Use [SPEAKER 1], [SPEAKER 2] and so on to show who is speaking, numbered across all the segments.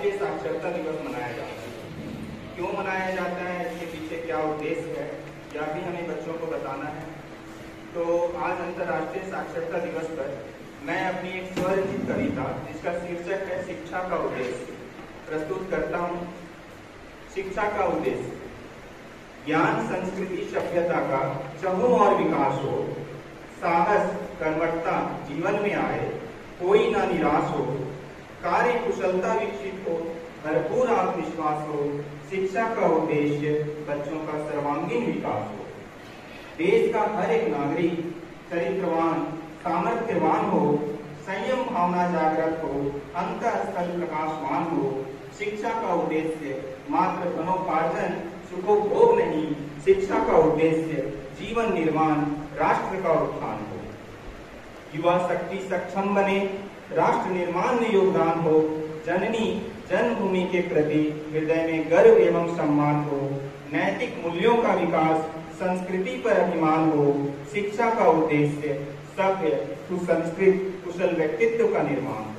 [SPEAKER 1] राष्ट्रीय साक्षरता दिवस मनाया जाता है। क्यों मनाया जाता है, इसके पीछे क्या उद्देश्य है, यह भी हमें बच्चों को बताना है। तो आज अंतर्राष्ट्रीय साक्षरता दिवस पर मैं अपनी एक स्वरचित कविता जिसका शीर्षक है शिक्षा का उद्देश्य प्रस्तुत करता हूँ। शिक्षा का उद्देश्य: ज्ञान संस्कृति सभ्यता का चहुं ओर विकास हो, साहस कर्मठता जीवन में आए, कोई ना निराश हो, कार्य कुशलता विकसित हो, भरपूर आत्मविश्वास हो। शिक्षा का उद्देश्य बच्चों का सर्वांगीण विकास हो। देश का हर एक नागरिक चरित्रवान सामर्थ्यवान हो, संयम भावना जागृत हो, अंतःस्थल प्रकाशवान हो। शिक्षा का उद्देश्य मात्र धनोपार्जन सुखोभोग नहीं, शिक्षा का उद्देश्य जीवन निर्माण राष्ट्र का उत्थान हो। युवा शक्ति सक्षम बने, राष्ट्र निर्माण में योगदान हो, जननी जन्मभूमि के प्रति हृदय में गर्व एवं सम्मान हो, नैतिक मूल्यों का विकास, संस्कृति पर अभिमान हो। शिक्षा का उद्देश्य सभ्य सुसंस्कृत कुशल व्यक्तित्व का निर्माण हो।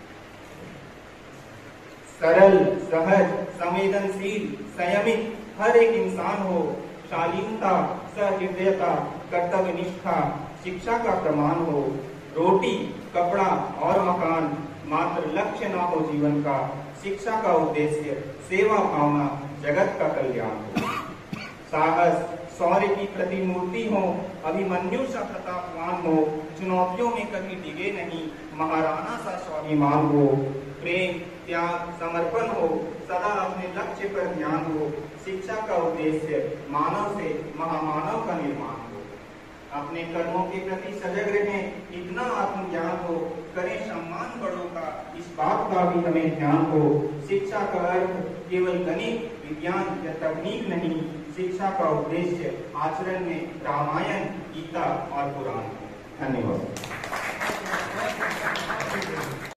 [SPEAKER 1] सरल सहज संवेदनशील संयमित हर एक इंसान हो, शालीनता सहृदयता कर्तव्य निष्ठा शिक्षा का प्रमाण हो। रोटी कपड़ा और मकान मात्र लक्ष्य न हो जीवन का, शिक्षा का उद्देश्य सेवा भावना जगत का कल्याण हो। साहस शौर्य की प्रतिमूर्ति हो, अभिमन्यु सा प्रतापवान हो, चुनौतियों में कभी डिगे नहीं, महाराणा सा स्वाभिमान हो। प्रेम त्याग समर्पण हो, सदा अपने लक्ष्य पर ध्यान हो। शिक्षा का उद्देश्य मानव से महामानव का निर्माण हो। अपने कर्मों के प्रति सजग रहें, इतना आत्मज्ञान हो, करें सम्मान बड़ों का, इस बात का भी हमें ध्यान हो। शिक्षा का अर्थ केवल गणित विज्ञान या तकनीक नहीं, शिक्षा का उद्देश्य आचरण में रामायण गीता और पुराण। धन्यवाद।